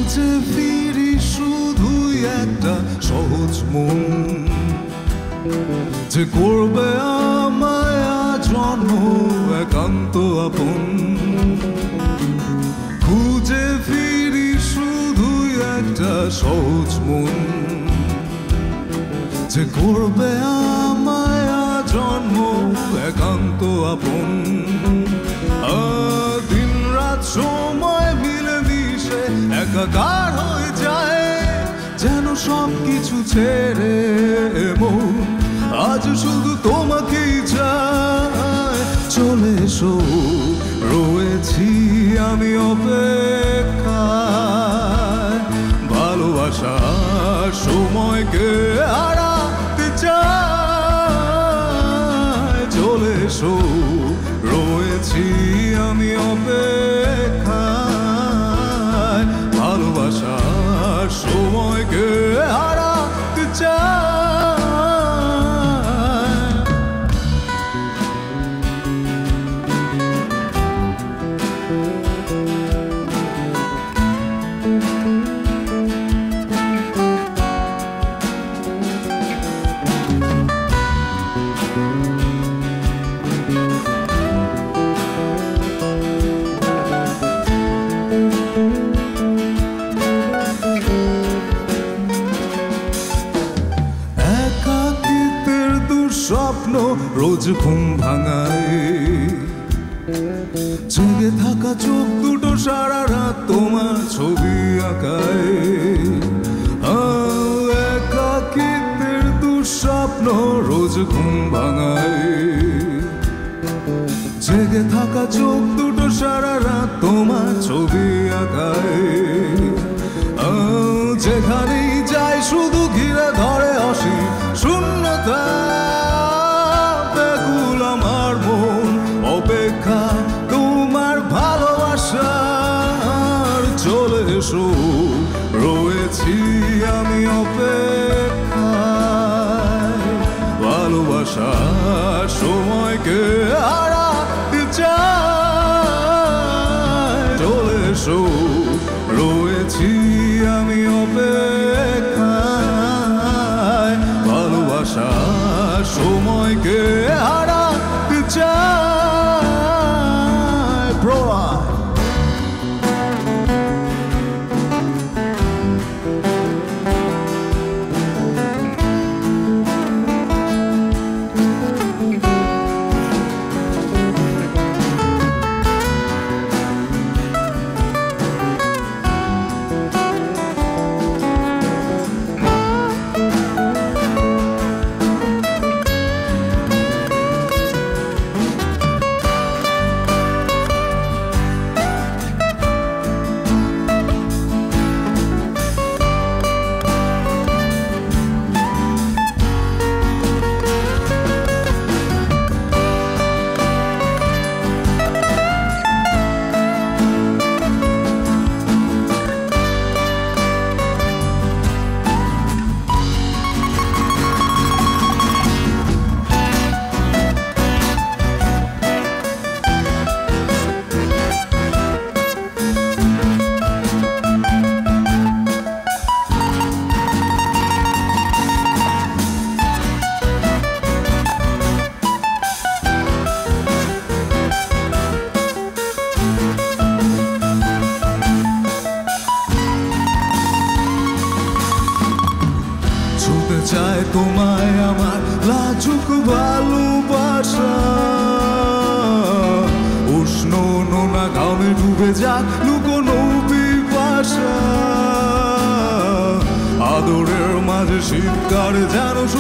খুঁজে ফিরি শুধুই একটা সহজ মন, যে করবে আমায় জন্ম একান্ত আপন। খুঁজে ফিরি শুধুই একটা সহজ মন, যে করবে আমায় জন্ম একান্ত আপন। দিন রাত সময় মিলে মিশে একাকার হয়ে যায়, যেন সব কিছু ছেড়ে মন আজ শুধু তোমাকেই চায়। চলে এসো, রয়েছি আমি অপেক্ষায়, ভালোবাসার সময়কে হারাতে চাই। চলে এসো, রয়েছি আমি অপেক্ষায়, ভালোবাসার সময়কে হারাতে চাই। স্বপ্ন রোজ ঘুম ভাঙায়, জেগে থাকা চোখ দুটো সারা রাত তোমার ছবি আঁকায়। একাকিত্বের দুঃস্বপ্ন রোজ ঘুম ভাঙায়, জেগে থাকা চোখ দুটো সারা রাত তোমার ছবি আঁকায়। যেখানেই যাই শুধু ঘিরে ধরে অসীম শূন্যতা, ব্যাকুল আমার মন অপেক্ষা তোমার ভালোবাসার। চলে এসো, রয়েছি আমি অপেক্ষায়, ভালোবাসার সময়কে হারাতে চাই। চলে এসো, রয়েছি আমি অপেক্ষায়, ভালোবাসার সময়কে হারাতে চাই। চায় তোমায় আমার লাজুক ভালোবাসা, উষ্ণ নোনা ঘামে ডুবে যাক লুকোনো পিপাসা। আদরের মাঝে শীতকার যেন